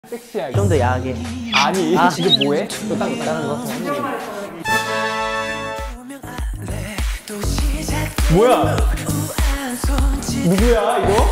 섹시하게. 좀 더 야하게. 아니 지금 뭐해? 너 다른 거. 뭐야? 누구야 이거?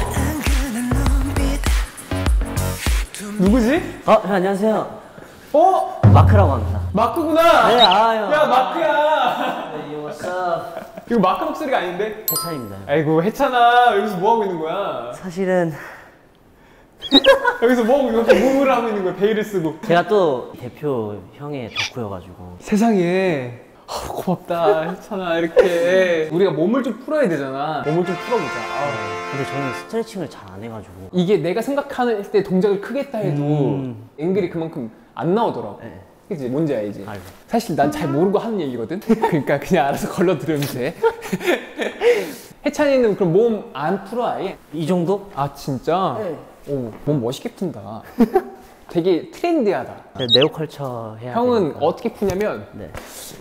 누구지? 형 안녕하세요. 어? 마크라고 합니다. 마크구나. 네, 형. 야 마크야. 네, what's up? 이거 마크 목소리가 아닌데? 해찬입니다. 아이고 해찬아 여기서 뭐 하고 있는 거야? 사실은 여기서 뭐 하고 있는 거야? 무브를 하고 있는 거야? 베일을 쓰고. 제가 또 대표 형의 덕후여가지고. 세상에 고맙다 해찬아. 이렇게 우리가 몸을 좀 풀어야 되잖아. 몸을 좀 풀어보자. 근데 저는 스트레칭을 잘 안 해가지고. 이게 내가 생각하는 때 동작을 크게 했다 해도 앵글이 그만큼 안 나오더라고. 네. 그치? 뭔지 알지? 알죠. 사실 난 잘 모르고 하는 얘기거든? 그러니까 그냥 알아서 걸러 들으면 돼. 해찬이는 그럼 몸 안 풀어 아예? 이 정도? 아 진짜? 네. 오, 몸 멋있게 푼다. 되게 트렌디하다. 네오컬처 해야 형은 되니까. 어떻게 푸냐면 네.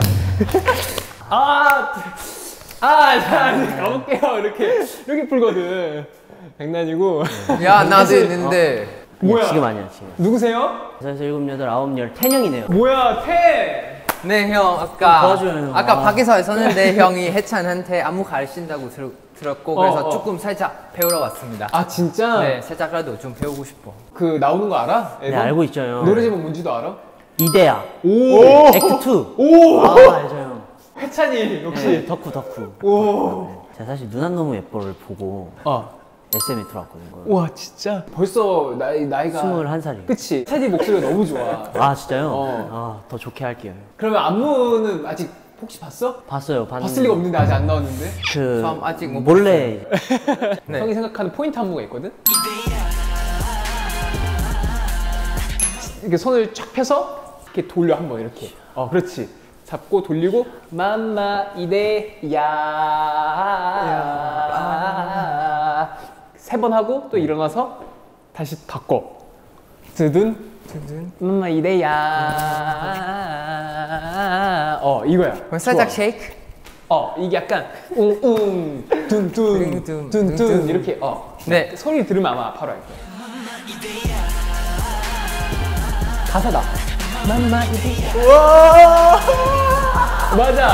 자, 이제 가볼게요. 이렇게 풀거든. 장난이고. 야 나도 있는데 뭐야? 지금 아니야 지금. 누구세요? 6, 7, 8, 9, 10, 태형이네요. 뭐야, 태! 네 형 아까 도와줘요, 형. 아까 아. 밖에서 있었는데 형이 해찬한테 안무 가르친다고 들었고 그래서 조금 살짝 배우러 왔습니다. 아, 진짜? 네 살짝이라도 좀 배우고 싶어. 그 나오는 거 알아? 네 앨범? 알고 있죠 형. 노래 제목 뭔지도 알아? 이데야. 오! 액트 2. 오! 아 알죠 형. 해찬이, 역시. 네, 덕후. 오! 제가 사실 누난 너무 예뻐를 보고 SM에 들어왔거든요. 와, 진짜? 벌써 나이가. 21살이에요. 그치? 테디 목소리가 너무 좋아. 아 진짜요? 어. 더 좋게 할게요. 그러면 안무는 아직 혹시 봤어? 봤어요. 봤을 리가 없는데 아직 안 나왔는데? 그 저 아직 못 몰래 네. 형이 생각하는 포인트 안무가 있거든? 이렇게 손을 쫙 펴서 이렇게 돌려 한번 이렇게. 그렇지. 잡고 돌리고 맘마 이데야 3번 하고 또 일어나서 다시 바꿔. 드든 맘마 이데야 이거야. 그럼 살짝 좋아. 쉐이크. 이게 약간 웅웅 둔둔 이렇게 네. 소리 들으면 아마 바로 알 거야. 가사다. 맘마 이데야. 와 맞아.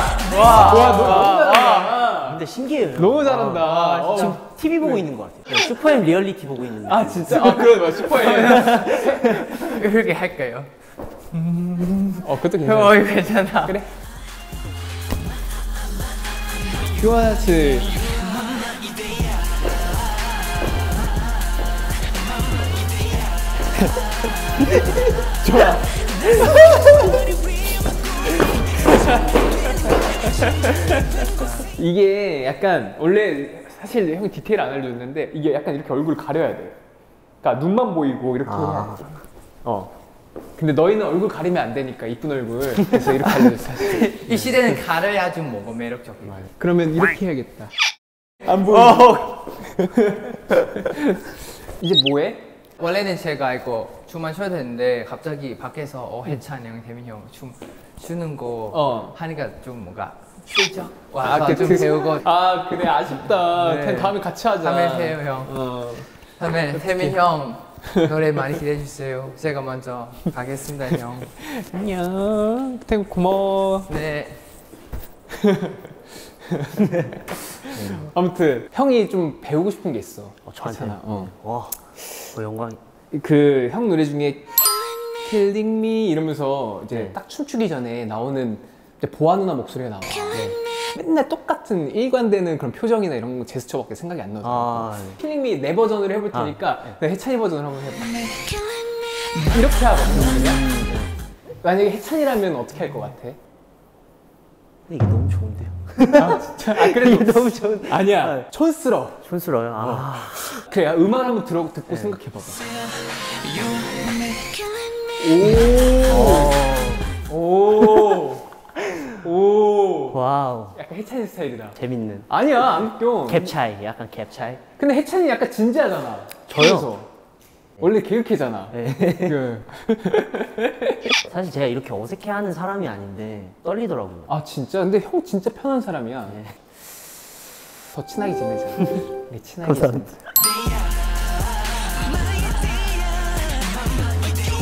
와 근데 신기해요. 너무 잘한다. 지금 TV 보고 있는 것 같아요. 슈퍼엠 리얼리티 보고 있는 아 진짜? 그래 맞아. 슈퍼에. 이렇게 할까요? 그것도 괜찮아. 형 이거 괜찮아. 그래. 큐아츠. 좋아. 이게 약간 원래 사실 형이 디테일 안 알려줬는데 이게 약간 이렇게 얼굴 가려야 돼. 그러니까 눈만 보이고 이렇게 해야 돼. 근데 너희는 얼굴 가리면 안 되니까 이쁜 얼굴. 그래서 이렇게 알려줬어 사실. 이 시대는 가려야 좀 뭐가 매력적이야. 그러면 이렇게 해야겠다. 안 보여. 이제 뭐해? 원래는 제가 이거 춤만 춰야 되는데 갑자기 밖에서 해찬 형, 태민 형 춤 추는 거 하니까 좀 뭔가 슬쩍 와서 좀 배우고. 그래 아쉽다. 네. 다음에 같이 하자. 다음에 태우 형, 다음에 태민 형 노래 많이 기대해 주세요. 제가 먼저 가겠습니다 형. 안녕. 태국 고마워. 네. 아무튼 형이 좀 배우고 싶은 게 있어. 저한테. 와, 영광. 그 형 노래 중에 Killing Me 이러면서 이제 딱 춤추기 전에 나오는 이제 보아 누나 목소리가 나와. 맨날 똑같은 일관되는 그런 표정이나 이런 거 제스처밖에 생각이 안 나잖아. Killing Me 내 버전으로 해볼 테니까 내가 해찬이 버전으로 한번 해봐. 이렇게 하거든요. 만약에 해찬이라면 어떻게 할 것 같아? 근데 이게 너무 좋은데요. 진짜? 그래도 이게 너무 좋은. 아니야. 촌스러워. 촌스러워요. 그래, 음악 한번 듣고 생각해봐봐. 오. 와우. 약간 해찬이 스타일이다. 재밌는. 아니야, 안 웃겨. 갭 차이, 약간 갭 차이. 근데 해찬이 약간 진지하잖아. 저요? 그래서. 원래 개그캐잖아. 사실 제가 이렇게 어색해하는 사람이 아닌데 떨리더라고요. 아 진짜? 근데 형 진짜 편한 사람이야. 더 친하게 지내자. 친하게 지내자.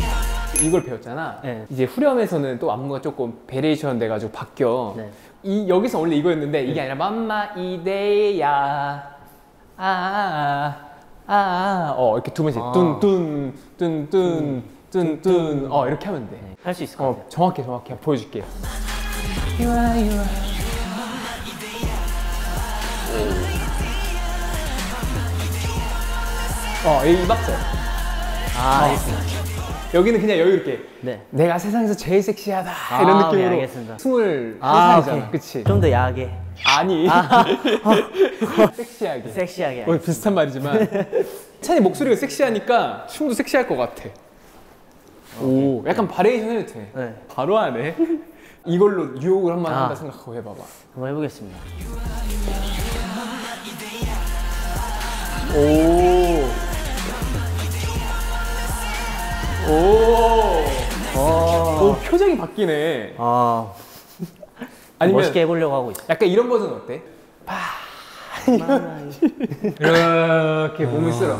이걸 배웠잖아. 네. 이제 후렴에서는 또 안무가 조금 베리에이션 돼가지고 바뀌어. 네. 여기서 원래 이거였는데 이게 아니라 맘마 이데야 이렇게 두 번씩 뚠뚠뚠뚠뚠뚠 이렇게 하면 돼. 네, 할 수 있을 것 같아요. 정확해 보여줄게. 이 박자. 알겠습니다. 여기는 그냥 여유롭게. 네. 내가 세상에서 제일 섹시하다 이런 느낌으로. 오케이, 알겠습니다. 21살이잖아, 그치? 좀 더 야하게. 아니. 섹시하게. 섹시하게. 비슷한 말이지만 찬이 목소리가 섹시하니까 춤도 섹시할 것 같아. 오, 약간 바리에이션 해도 돼. 네. 바로 하네. 이걸로 유혹을 한번 한다 생각하고 해봐봐. 한번 해보겠습니다. 오, 표정이 바뀌네. 아니면 멋있게 해보려고 하고 있어요. 약간 이런 버전 어때? 이렇게 몸을 쓸어.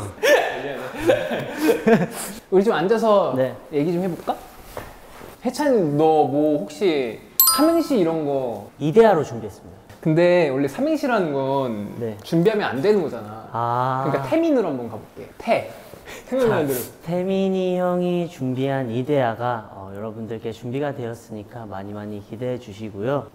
우리 좀 앉아서 네. 얘기 좀 해볼까? 해찬, 너 뭐 혹시 삼행시 이런 거. 이데아로 준비했습니다. 근데 원래 삼행시라는 건 네. 준비하면 안 되는 거잖아. 그러니까 태민으로 한번 가볼게. 생각나는 대로. 태민이 형이 준비한 이데아가 여러분들께 준비가 되었으니까 많이 기대해 주시고요.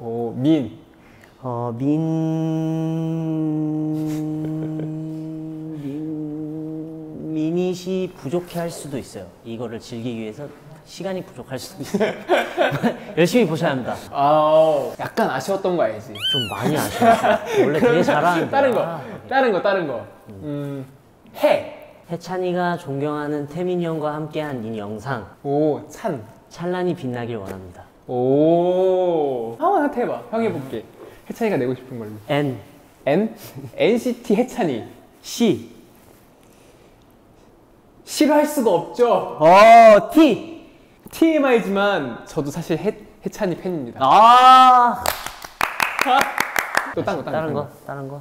미닛이 부족해 할 수도 있어요. 이거를 즐기기 위해서 시간이 부족할 수도 있어요. 열심히 보셔야 합니다. 약간 아쉬웠던 거 알지? 좀 많이 아쉬웠어요. 원래 되게 잘하는데. 다른 거. 해찬이가 존경하는 태민이 형과 함께한 이 영상. 찬란히 빛나길 원합니다. 한번 해봐. 형 해볼게. 해찬이가 내고 싶은 걸로. N. NCT 해찬이. C. 싫어할 수가 없죠. T. TMI지만 저도 사실 해찬이 팬입니다. 또 다른 거.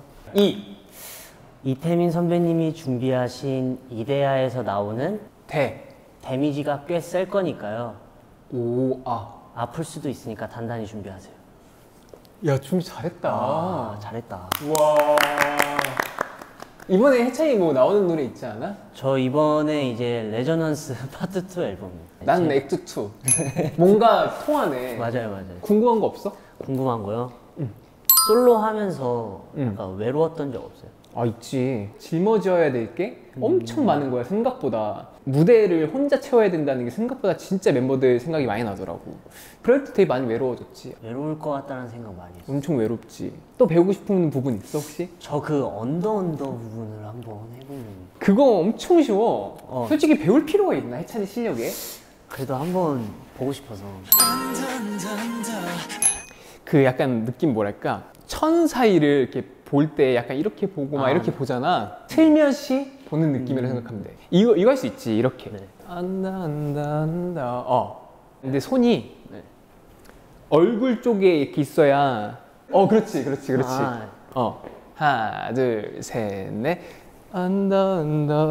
이태민 선배님이 준비하신 이데아에서 나오는 데미지가 꽤 셀 거니까요. 아플 수도 있으니까 단단히 준비하세요. 야, 준비 잘했다. 잘했다. 와. 이번에 해찬이 뭐 나오는 노래 있지 않아? 저 이번에 이제 레저넌스 파트 2 앨범입니다. 난 액트 2. 뭔가 통하네. 맞아요. 궁금한 거 없어? 궁금한 거요? 솔로 하면서 약간 외로웠던 적 없어요? 있지. 짊어져야 될 게 엄청 많은 거야, 생각보다. 무대를 혼자 채워야 된다는 게 생각보다 진짜 멤버들 생각이 많이 나더라고. 그럴 때 되게 많이 외로워졌지. 외로울 것 같다는 생각 많이 했어요. 엄청 외롭지. 또 배우고 싶은 부분 있어, 혹시? 저 그 언더 부분을 한번 해보면. 그거 엄청 쉬워. 솔직히 배울 필요가 있나, 해찬이 실력에? 그래도 한번 보고 싶어서. 그 약간 느낌 뭐랄까, 천 사이를 이렇게 볼 때 약간 이렇게 보고 막 이렇게 보잖아. 틀며시 보는 느낌이라고 생각하면 돼. 이거 할 수 있지, 이렇게. 안다. 근데 손이 얼굴 쪽에 이렇게 있어야. 그렇지. 하나, 둘, 셋, 넷. 안다.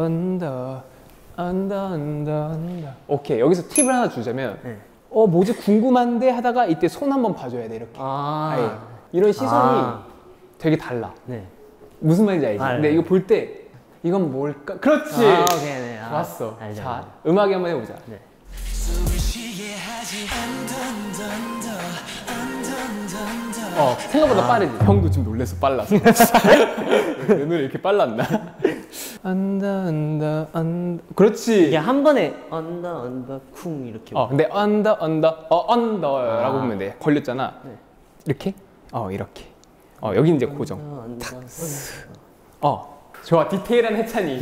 오케이, 여기서 팁을 하나 주자면, 뭐지 궁금한데 하다가 이때 손 한번 봐줘야 돼, 이렇게. 이런 시선이 되게 달라. 무슨 말인지 알지? 근데 이거 볼 때 이건 뭘까? 그렇지! 오케이, 좋았어. 알죠. 자, 음악에 한번 해보자. 생각보다 빠르지? 형도 지금 놀래서 빨라서. 내 노래 이렇게 빨랐나? 안다. 그렇지! 이게 한 번에 언더 쿵 이렇게. 근데 언더라고 보면 돼. 걸렸잖아. 이렇게? 이렇게. 여기 이제 고정. 좋아. 디테일한 해찬이.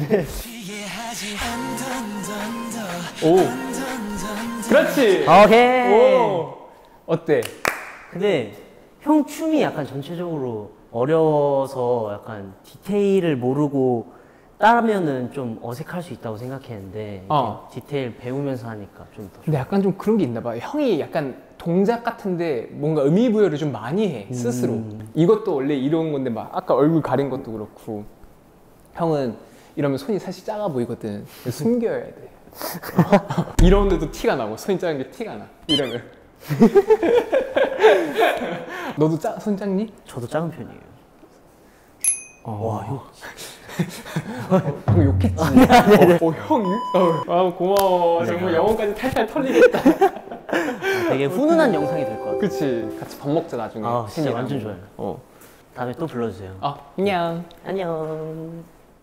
그렇지. 오케이. 어때? 근데 형 춤이 약간 전체적으로 어려워서 약간 디테일을 모르고 따르면은 좀 어색할 수 있다고 생각했는데 디테일 배우면서 하니까 좀 더. 근데 약간 좀 그런 게 있나 봐. 형이 약간 동작 같은데 뭔가 의미부여를 좀 많이 해, 스스로. 이것도 원래 이런 건데 막 아까 얼굴 가린 것도 그렇고. 형은 이러면 손이 사실 작아 보이거든. 숨겨야 돼. 이러는데도 티가 나고 손이 작은 게 티가 나. 이러면. 너도 손 작니? 저도 작은 편이에요. 와, 형. 형 욕했지? 형. 아, 고마워. 정말 영혼까지 탈탈 털리겠다. 되게 훈훈한 영상이 될 것 같아요. 그치. 같이 밥 먹자, 나중에. 아, 진짜 완전 좋아요. 다음에 또 불러주세요. 안녕. 안녕.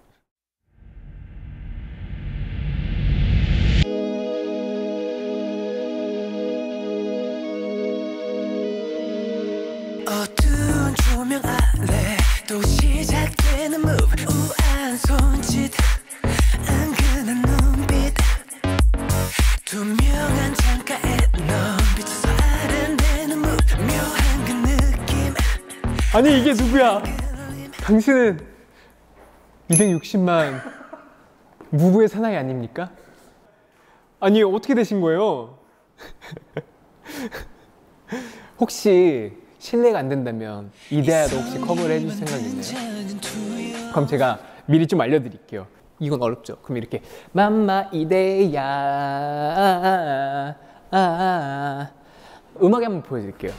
어두운 조명 아래 또 시작되는 move 우아한 손짓 은근한 눈빛 투명한 창가에 넌 비춰서 아른대는 move 묘한 그 느낌 아니 이게 누구야? 당신은 260만 무부의 사나이 아닙니까? 아니 어떻게 되신 거예요? 혹시 실례가 안 된다면 이데아도 혹시 커버를 해줄 생각이 있나요? 그럼 제가 미리 좀 알려드릴게요. 이건 어렵죠. 그럼 이렇게 맘마 이데야 음악에 한번 보여드릴게요.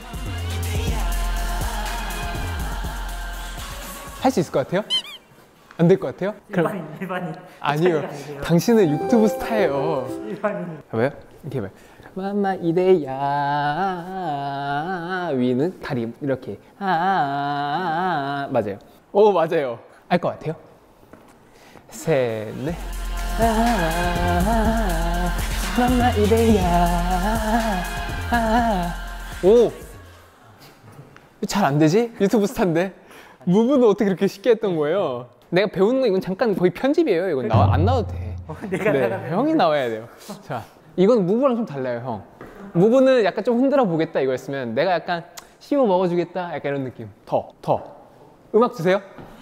할 수 있을 것 같아요? 안 될 것 같아요? 일반인. 아니요. 당신은 유튜브 스타예요. 일반인. 왜요? 이렇게 해봐요. 맘마 이데야 위는 다리 이렇게 맞아요. 오 맞아요. 알 것 같아요? 셋, 넷 맘마 이데야 오! 잘 안 되지? 유튜브 스타인데 무브는 어떻게 그렇게 쉽게 했던 거예요? 내가 배우는 거 이건 잠깐 거의 편집이에요. 이건 안 나와도 돼. 네, 형이 나와야 돼요. 자, 이건 무브랑 좀 달라요, 형. 무브는 약간 좀 흔들어 보겠다 이거였으면 내가 약간 씹어 먹어주겠다 약간 이런 느낌. 더. 음악 주세요.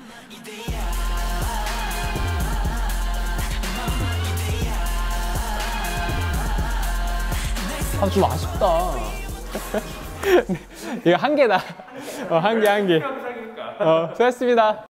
아, 좀 아쉽다. 이거 한 개다. 한 개. 수고하셨습니다.